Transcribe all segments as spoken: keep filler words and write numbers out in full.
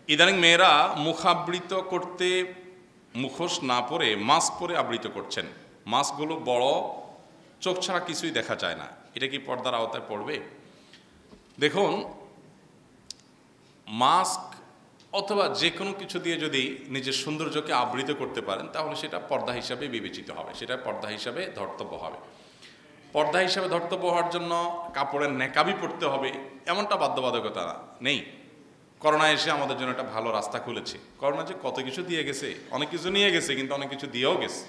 ইদানিং মেয়েরা মুখাবৃত করতে মুখোশ না পরে মাস্ক পরে আবৃত করছেন। মাস্কগুলো বড়, চোখ ছাড়া কিছুই দেখা যায় না। এটা কি পর্দার আওতায় পড়বে? দেখুন, মাস্ক অথবা যে কোনো কিছু দিয়ে যদি নিজের সৌন্দর্যকে আবৃত করতে পারেন তাহলে সেটা পর্দা হিসাবে বিবেচিত হবে, সেটা পর্দা হিসাবে ধর্তব্য হবে। পর্দা হিসাবে ধর্তব্য হওয়ার জন্য কাপড়ের নেকাবি পড়তে হবে এমনটা বাধ্যবাধকতা নেই। করোনা এসে আমাদের জন্য একটা ভালো রাস্তা খুলেছে। করোনা যে কত কিছু দিয়ে গেছে, অনেক কিছু নিয়ে গেছে, কিন্তু অনেক কিছু দিয়েও গেছে।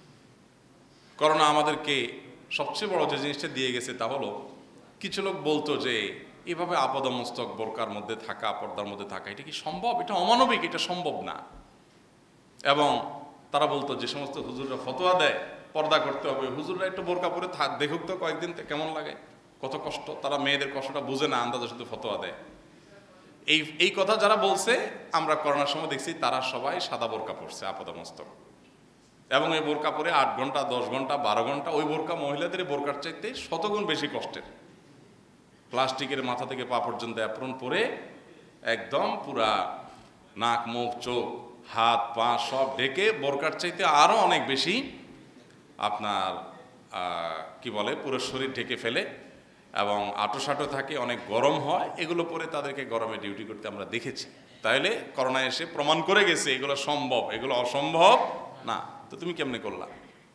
করোনা আমাদেরকে সবচেয়ে বড় যে জিনিসটা দিয়ে গেছে তা হলো, কিছু লোক বলতো যে এভাবে আপাদমস্তক বোরকার মধ্যে থাকা, পর্দার মধ্যে থাকা, এটা কি সম্ভব? এটা অমানবিক, এটা সম্ভব না। এবং তারা বলতো যে সমস্ত হুজুররা ফতোয়া দেয় পর্দা করতে হবে, হুজুররা একটু বোরকা পরে থাক, দেখুক তো কয়েকদিন কেমন লাগে, কত কষ্ট। তারা মেয়েদের কষ্টটা বুঝে না, আন্দাজে শুধু ফতোয়া দেয়। এই এই কথা যারা বলছে, আমরা করোনার সময় দেখছি তারা সবাই সাদা বোরকা পরছে আপাদমস্তক, এবং এই বোরকা পরে আট ঘন্টা দশ ঘন্টা বারো ঘন্টা ওই বোরকা মহিলাদের বোরকার চাইতে শতগুণ বেশি কষ্টের। প্লাস্টিকের মাথা থেকে পা পর্যন্ত অ্যাপ্রন পরে একদম পুরা নাক মুখ চোখ হাত পা সব ঢেকে বোরকার চাইতে আরও অনেক বেশি আপনার কি বলে পুরো শরীর ঢেকে ফেলে এবং আঁটো থাকে, অনেক গরম হয়। এগুলো পরে তাদেরকে গরমে ডিউটি করতে আমরা দেখেছি। তাইলে করোনা এসে প্রমাণ করে গেছে এগুলো সম্ভব, এগুলো অসম্ভব না। তো তুমি কেমনে করলা?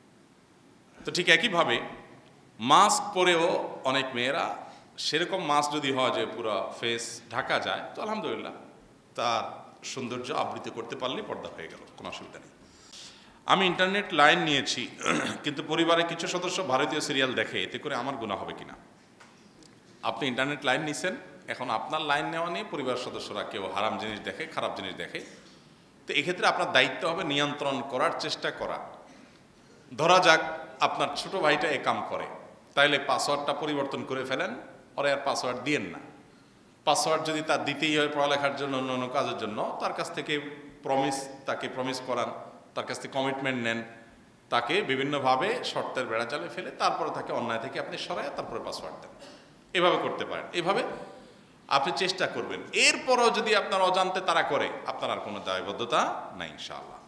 তো ঠিক একইভাবে মাস্ক পরেও অনেক মেয়েরা, সেরকম মাস্ক যদি হয় যে পুরো ফেস ঢাকা যায়, তো আলহামদুলিল্লাহ তার সৌন্দর্য আবৃত করতে পারলেই পর্দা হয়ে গেল, কোনো অসুবিধা নেই। আমি ইন্টারনেট লাইন নিয়েছি, কিন্তু পরিবারের কিছু সদস্য ভারতীয় সিরিয়াল দেখে, এতে করে আমার গুনাহ হবে কিনা? আপনি ইন্টারনেট লাইন নিছেন, এখন আপনার লাইন নেওয়া নিয়ে পরিবারের সদস্যরা কেউ হারাম জিনিস দেখে, খারাপ জিনিস দেখে, তো এক্ষেত্রে আপনার দায়িত্ব হবে নিয়ন্ত্রণ করার চেষ্টা করা। ধরা যাক আপনার ছোট ভাইটা এ কাম করে, তাইলে পাসওয়ার্ডটা পরিবর্তন করে ফেলেন, পরে আর পাসওয়ার্ড দিয়েন না। পাসওয়ার্ড যদি তার দিতেই হয় পড়ালেখার জন্য, অন্য অন্য কাজের জন্য, তার কাছ থেকে প্রমিস তাকে প্রমিস করান, তার কাছ থেকে কমিটমেন্ট নেন, তাকে বিভিন্নভাবে শর্তের বেড়াজালে ফেলে তারপরে তাকে অন্যায় থেকে আপনি সরায় তারপরে পাসওয়ার্ড দেন। এভাবে করতে পারেন, এভাবে আপনি চেষ্টা করবেন। এরপরও যদি আপনার অজান্তে তারা করে, আপনার আর কোনো দায়বদ্ধতা নাই ইনশাআল্লাহ।